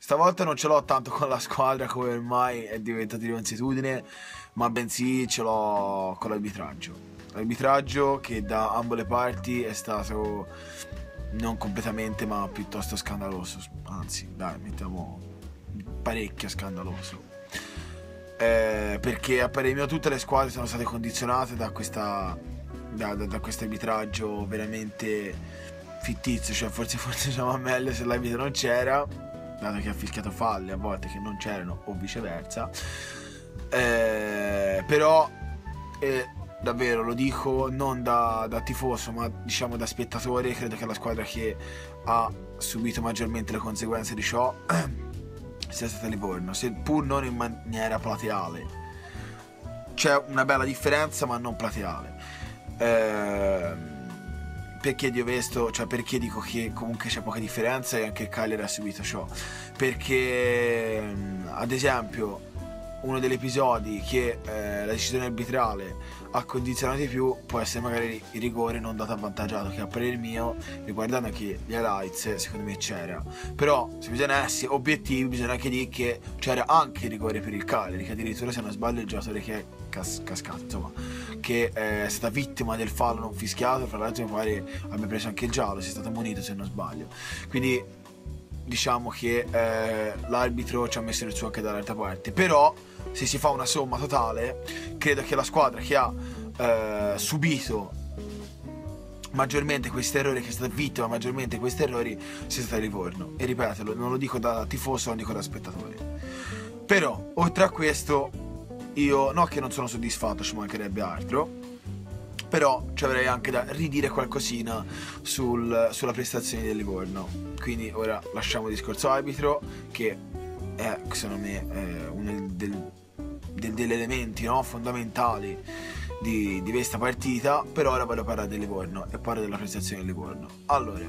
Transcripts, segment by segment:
Stavolta non ce l'ho tanto con la squadra come ormai è diventato di consuetudine, ma bensì ce l'ho con l'arbitraggio. L'arbitraggio che da ambo le parti è stato non completamente ma piuttosto scandaloso, anzi dai, mettiamo parecchio scandaloso. Perché a parere mio tutte le squadre sono state condizionate da questo arbitraggio veramente fittizio, cioè forse diciamo meglio se l'arbitro non c'era, dato che ha fischiato falli a volte che non c'erano o viceversa. Però davvero lo dico non da tifoso ma diciamo da spettatore, credo che la squadra che ha subito maggiormente le conseguenze di ciò sia stata Livorno, seppur non in maniera plateale. C'è una bella differenza ma non plateale. Perché perché dico che comunque c'è poca differenza e anche il Cagliari ha subito ciò? Perché ad esempio uno degli episodi che la decisione arbitrale ha condizionato di più può essere magari il rigore non dato avvantaggiato, che a parere mio, riguardando anche gli highlights, secondo me c'era. Però se bisogna essere obiettivi bisogna anche dire che c'era anche il rigore per il Cagliari, che addirittura se non sbaglio il giocatore che è cascato, insomma, che è stata vittima del fallo non fischiato, fra l'altro mi pare abbia preso anche il giallo, sia stato ammonito se non sbaglio. Quindi diciamo che l'arbitro ci ha messo il suo anche dall'altra parte. Però se si fa una somma totale, credo che la squadra che ha subito maggiormente questi errori, che è stata vittima maggiormente di questi errori, sia stata Livorno. E ripeto, non lo dico da tifoso, lo dico da spettatore. Però oltre a questo io no che non sono soddisfatto, ci mancherebbe altro, però ci avrei anche da ridire qualcosina sulla prestazione del Livorno. Quindi ora lasciamo il discorso arbitro, che è secondo me uno degli elementi, no, fondamentali di questa partita. Però ora voglio parlare del Livorno e parlo della prestazione del Livorno. Allora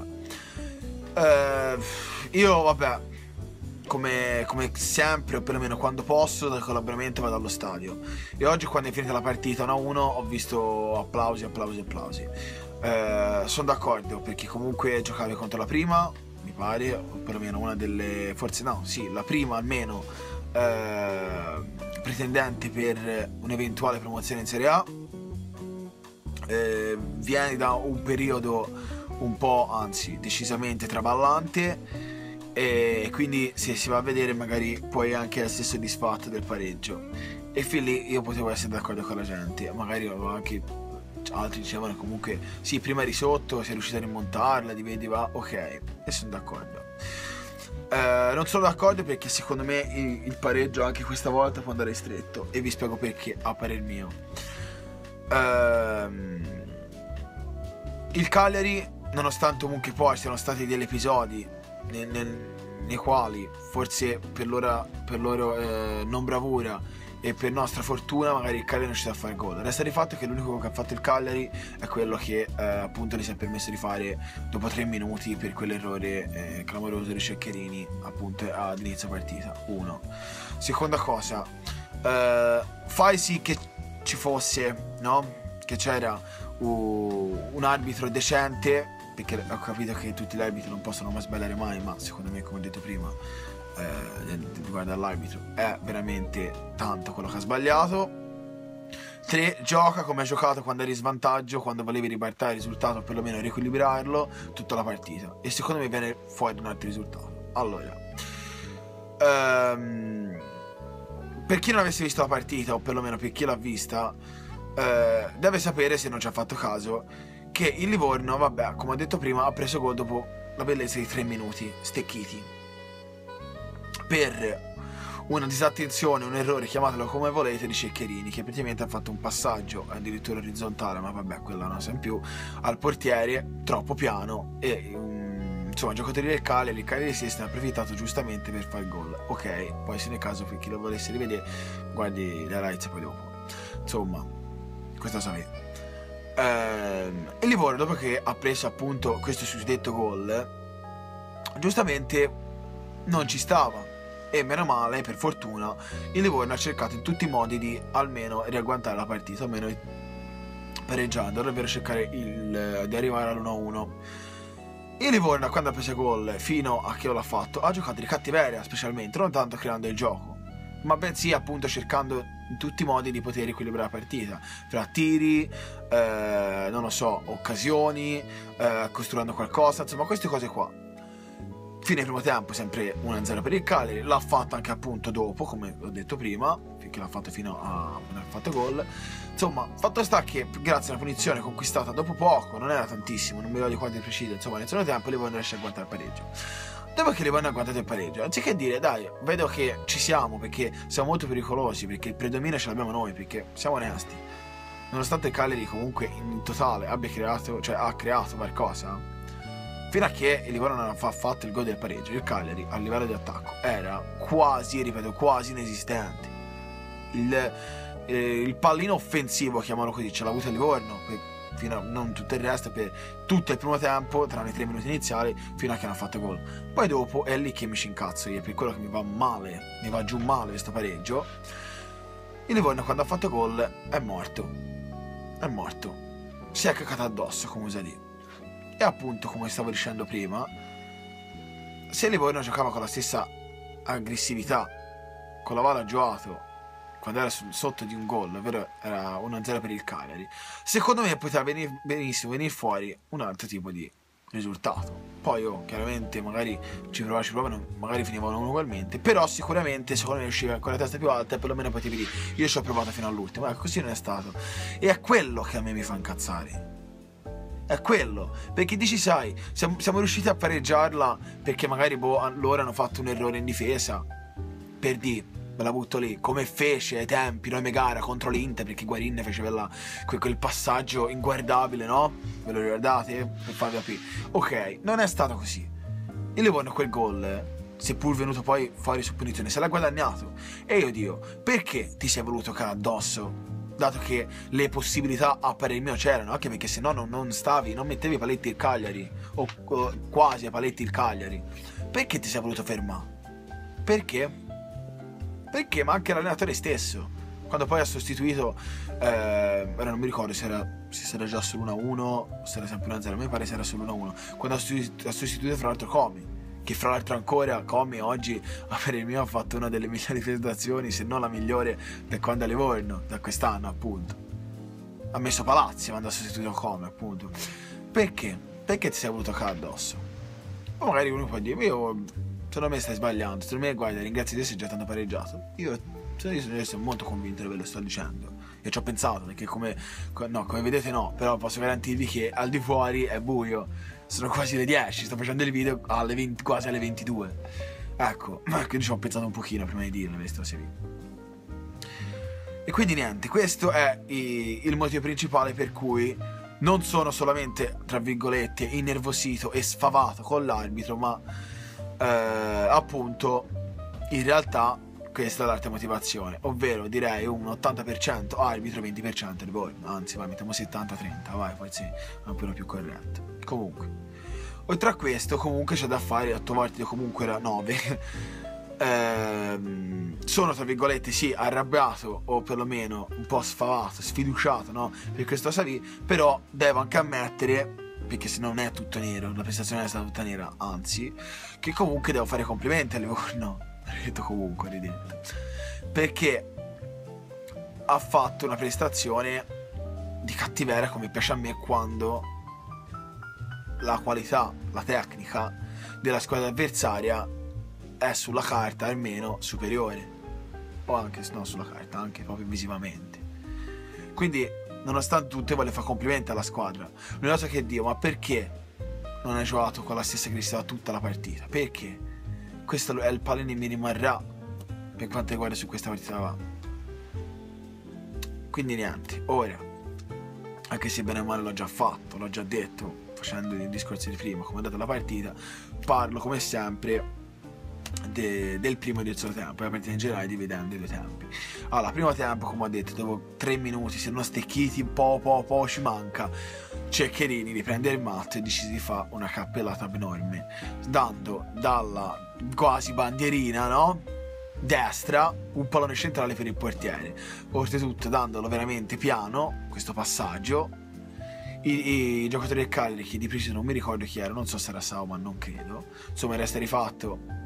io vabbè, come sempre, o perlomeno quando posso, dal collaboramento vado allo stadio, e oggi quando è finita la partita 1-1 ho visto applausi. Sono d'accordo, perché comunque giocavi contro la prima, mi pare, o perlomeno una delle, forse no, sì, la prima almeno pretendente per un'eventuale promozione in Serie A. Vieni da un periodo un po', anzi decisamente traballante, e quindi se si va a vedere magari puoi anche essere soddisfatto del pareggio, e fin lì io potevo essere d'accordo con la gente. Magari anche altri dicevano comunque sì, prima eri sotto, sei riuscito a rimontarla, va, ok, e sono d'accordo. Non sono d'accordo perché secondo me il pareggio anche questa volta può andare stretto, e vi spiego perché a parer mio. Il Cagliari, nonostante comunque poi siano stati degli episodi nei quali forse per loro non bravura e per nostra fortuna magari il Cagliari non riuscito a fare gol. Resta di fatto che l'unico che ha fatto il Cagliari è quello che appunto gli si è permesso di fare dopo 3 minuti per quell'errore clamoroso di Ceccherini appunto ad inizio partita. Uno. Seconda cosa, fai sì che ci fosse, no? Che c'era un arbitro decente, perché ho capito che tutti gli arbitri non possono mai sbagliare mai, ma secondo me, come ho detto prima, riguardo all'arbitro è veramente tanto quello che ha sbagliato. 3. Gioca come hai giocato quando eri in svantaggio, quando volevi ribaltare il risultato o perlomeno riequilibrarlo tutta la partita, e secondo me viene fuori un altro risultato. Allora, per chi non avesse visto la partita, o perlomeno per chi l'ha vista, deve sapere, se non ci ha fatto caso, che il Livorno, vabbè, come ho detto prima, ha preso gol dopo la bellezza di 3 minuti stecchiti per una disattenzione, un errore, chiamatelo come volete, di Ceccherini, che praticamente ha fatto un passaggio addirittura orizzontale, ma vabbè, quella è una cosa in più, al portiere troppo piano, e insomma i giocatori del Cagliari si è approfittato giustamente per fare il gol. Ok, poi se nel caso per chi lo volesse rivedere guardi le highlights poi dopo, insomma questo sapete. Il Livorno, dopo che ha preso appunto questo suddetto gol, giustamente non ci stava, e meno male, per fortuna, il Livorno ha cercato in tutti i modi di almeno riagguantare la partita, almeno pareggiando, ovvero cercare di arrivare all'1-1. Il Livorno, quando ha preso gol fino a che l'ha fatto, ha giocato di cattiveria, specialmente, non tanto creando il gioco, ma bensì appunto cercando in tutti i modi di poter equilibrare la partita, fra tiri, non lo so, occasioni, costruendo qualcosa, insomma queste cose qua. Fine primo tempo sempre 1-0 per il Cagliari, l'ha fatta anche appunto dopo, come ho detto prima, finché l'ha fatto fino a non aver fatto gol. Insomma, fatto sta che grazie alla punizione conquistata dopo poco, non era tantissimo, non mi ricordo quanti precisi, insomma nel secondo tempo Livorno riesce a agguantare il pareggio. Dopo che Livorno ha agguantato il pareggio, anziché dire dai, vedo che ci siamo perché siamo molto pericolosi, perché il predominio ce l'abbiamo noi, perché siamo onesti, nonostante il Cagliari comunque in totale abbia creato, cioè ha creato qualcosa, fino a che il Livorno non ha fatto il gol del pareggio, il Cagliari a livello di attacco era quasi, ripeto, quasi inesistente. Il pallino offensivo, chiamalo così, ce l'ha avuto il Livorno, fino a non tutto il resto, per tutto il primo tempo, tranne i 3 minuti iniziali, fino a che non ha fatto gol. Poi dopo è lì che mi ci incazzo io, per quello che mi va male, mi va giù male questo pareggio. Il Livorno quando ha fatto gol è morto, si è caccato addosso, come usa dire. E appunto, come stavo dicendo prima, se Livorno giocava con la stessa aggressività con la Vala giocato quando era sotto di un gol, ovvero era 1-0 per il Cagliari, secondo me poteva benissimo venire fuori un altro tipo di risultato. Poi chiaramente magari ci provavano, magari finivano ugualmente, però sicuramente secondo me usciva con la testa più alta e perlomeno potevi dire io ci ho provato fino all'ultimo. Ecco, così non è stato, e è quello che a me mi fa incazzare. È quello, perché dici sai, siamo riusciti a pareggiarla perché magari loro hanno fatto un errore in difesa, per dire, me la butto lì, come fece ai tempi noi Megara contro l'Inter, perché Guarin fece quel passaggio inguardabile, no? Ve lo ricordate? Per farvi capire. Ok, non è stato così. Il Livorno quel gol, seppur venuto poi fuori su punizione, se l'ha guadagnato. E io dico, perché ti sei voluto cadere addosso? Dato che le possibilità a parer mio c'erano, anche perché se no non mettevi i paletti il Cagliari, o quasi a paletti il Cagliari. Perché ti sei voluto fermare? Perché? Perché? Ma anche l'allenatore stesso, quando poi ha sostituito, ora non mi ricordo se era già sull'1-1 o se era sempre 1-0, a me mi pare se era sull'1-1, quando ha sostituito fra l'altro Comi, che fra l'altro ancora Comi oggi a parer mio ha fatto una delle migliori presentazioni, se non la migliore per quando è Livorno, da quest'anno appunto. Ha messo Palazzi quando ha sostituito Comi, appunto. Perché? Perché ti sei voluto cadere addosso? O magari uno può dire, secondo me stai sbagliando, secondo me guarda, ringrazio Dio sei già tanto pareggiato. Io sono molto convinto che ve lo sto dicendo e ci ho pensato, perché come vedete no, però posso garantirvi che al di fuori è buio. Sono quasi le 10, sto facendo il video quasi alle 22. Ecco, quindi ci ho pensato un pochino prima di dirle queste cose lì. E quindi niente, questo è il motivo principale per cui non sono solamente, tra virgolette, innervosito e sfavato con l'arbitro, ma appunto in realtà questa è l'altra motivazione, ovvero direi un 80% arbitro, 20% Livorno, anzi vai, mettiamo 70-30, vai, forse è un po' più corretto. Comunque, oltre a questo comunque c'è da fare 8 volte, comunque era 9. Sono tra virgolette sì arrabbiato o perlomeno un po' sfavato, sfiduciato, no, per questo Savì, però devo anche ammettere, perché se non è tutto nero, la prestazione è stata tutta nera, anzi, che comunque devo fare complimenti a Livorno, detto comunque, ridetto, perché ha fatto una prestazione di cattiveria come piace a me, quando la qualità, la tecnica della squadra avversaria è sulla carta almeno superiore, o anche se no sulla carta, anche proprio visivamente. Quindi nonostante tutto voglio fare complimenti alla squadra. L'unica cosa che dico, ma perché non hai giocato con la stessa aggressività tutta la partita? Perché? Questo è il pallino che mi rimarrà per quanto riguarda su questa partita qua. Quindi niente, ora, anche se bene o male l'ho già fatto, l'ho già detto facendo il discorso di prima, come è andata la partita, parlo come sempre del primo e del secondo tempo, la partita in generale dividendo i due tempi. Allora, primo tempo, come ho detto, dopo 3 minuti, se non stecchiti, po' ci manca, Ceccherini riprende il matto e decide di fare una cappellata enorme, dando dalla quasi bandierina, no? Destra, un pallone centrale per il portiere, oltretutto dandolo veramente piano, questo passaggio, i giocatori del Cagliari, che di preciso non mi ricordo chi era, non so se era Sao, ma non credo, insomma resta rifatto,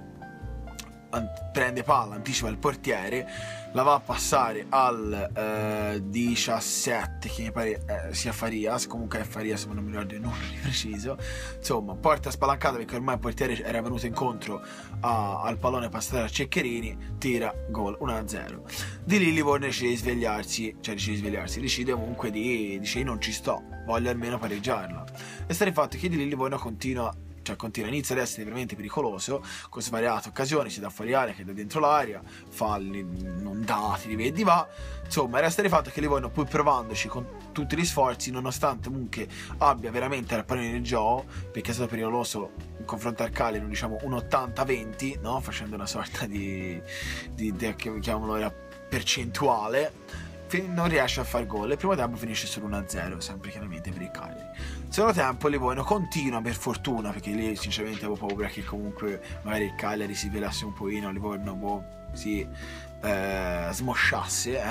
prende palla, anticipa il portiere, la va a passare al 17, che mi pare sia Farias, comunque è Farias ma non mi ricordo il numero di preciso, insomma porta spalancata perché ormai il portiere era venuto incontro al pallone passato a Ceccherini, tira, gol, 1-0. Di lì Livorno decide comunque dice non ci sto, voglio almeno pareggiarla, e sta il fatto che di lì Livorno inizia ad essere veramente pericoloso, con svariate occasioni, sia da fuori area che da dentro l'aria, falli non dati, li vedi va, insomma resta il fatto che Livorno, pur provandoci con tutti gli sforzi, nonostante comunque abbia veramente la pallone nel gioco, perché è stato pericoloso in confronto al Cagliari, diciamo un 80-20, no? Facendo una sorta di chiamiamolo percentuale, non riesce a far gol. Il primo tempo finisce solo 1-0, sempre chiaramente per il Cagliari. Il secondo tempo Livorno continua, per fortuna, perché lì sinceramente avevo paura che comunque magari il Cagliari si velasse un pochino, Livorno si smosciasse,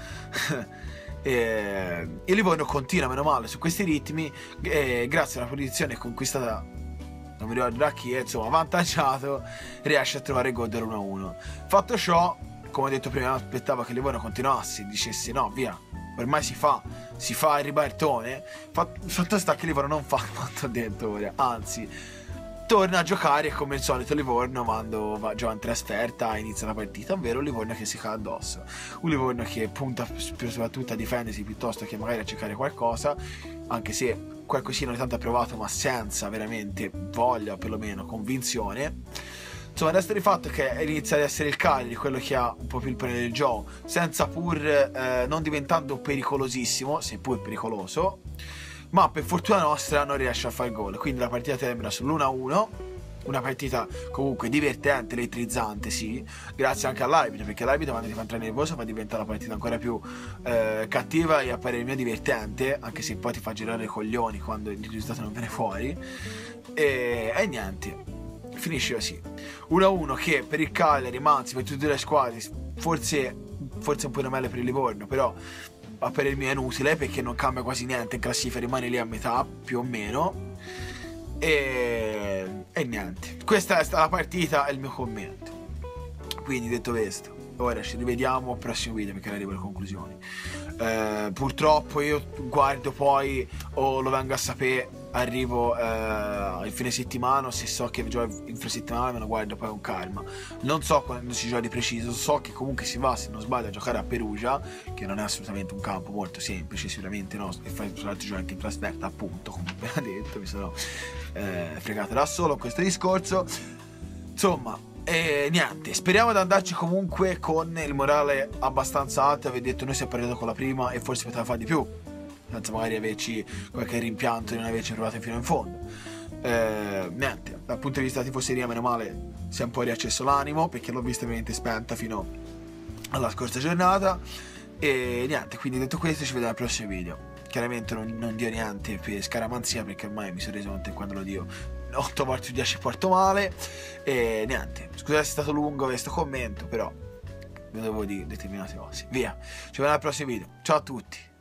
e Livorno continua meno male su questi ritmi, grazie alla posizione conquistata, non mi ricordo da chi, insomma avvantaggiato, riesce a trovare il gol dell'1-1. Fatto ciò, come ho detto prima, aspettavo che Livorno continuasse, dicesse no via, ormai si fa il ribaltone. Fatto sta che Livorno non fa quanto ho detto ora, anzi torna a giocare come al solito Livorno quando gioca in trasferta, inizia la partita, ovvero un Livorno che si cade addosso, un Livorno che punta soprattutto a difendersi piuttosto che magari a cercare qualcosa, anche se qualcosina ogni tanto ha provato ma senza veramente voglia, perlomeno convinzione. Insomma, resta di fatto che inizia ad essere il Cagliari quello che ha un po' più il potere del gioco, senza non diventando pericolosissimo, seppur pericoloso, ma per fortuna nostra non riesce a fare gol. Quindi la partita termina sull'1-1, una partita comunque divertente, elettrizzante, sì, grazie anche all'arbitro, perché l'arbitro quando ti fa entrare nervoso fa diventare la partita ancora più cattiva e a parere mio divertente, anche se poi ti fa girare i coglioni quando il risultato non viene fuori, e niente. Finisce così 1-1, che per il Cagliari, ma anzi per tutte le squadre forse un po' meglio per il Livorno, però a parer mio è inutile perché non cambia quasi niente in classifica, rimane lì a metà più o meno, e niente, questa è stata la partita e il mio commento. Quindi detto questo, ora ci rivediamo al prossimo video perché arrivo alle conclusioni. Purtroppo io guardo poi o lo vengo a sapere arrivo il fine settimana, se so che gioca il fine settimana me lo guardo poi con calma, non so quando si gioca di preciso, so che comunque si va, se non sbaglio, a giocare a Perugia, che non è assolutamente un campo molto semplice, sicuramente no, e fai tra l'altro gioca anche in trasferta, appunto, come ho appena detto, mi sono fregato da solo questo discorso, insomma. E niente, speriamo di andarci comunque con il morale abbastanza alto. Avevo detto, noi siamo partiti con la prima e forse poteva fare di più, senza magari averci qualche rimpianto di non averci provato fino in fondo. Niente, dal punto di vista della tifoseria meno male si è un po' riacceso l'animo, perché l'ho vista veramente spenta fino alla scorsa giornata. E niente, quindi detto questo ci vediamo al prossimo video. Chiaramente non dio niente per scaramanzia, perché ormai mi sono reso conto che quando lo dio 8 volte su 10 porto male. E niente, scusate se è stato lungo questo commento, però vi devo dire determinate cose. Via, ci vediamo al prossimo video, ciao a tutti.